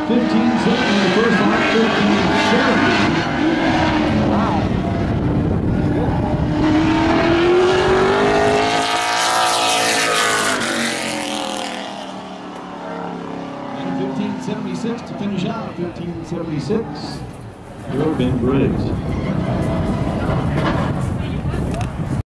15-7 in the first lap, 15-7. Wow. 15-76 to finish out. 15-76. Briggs.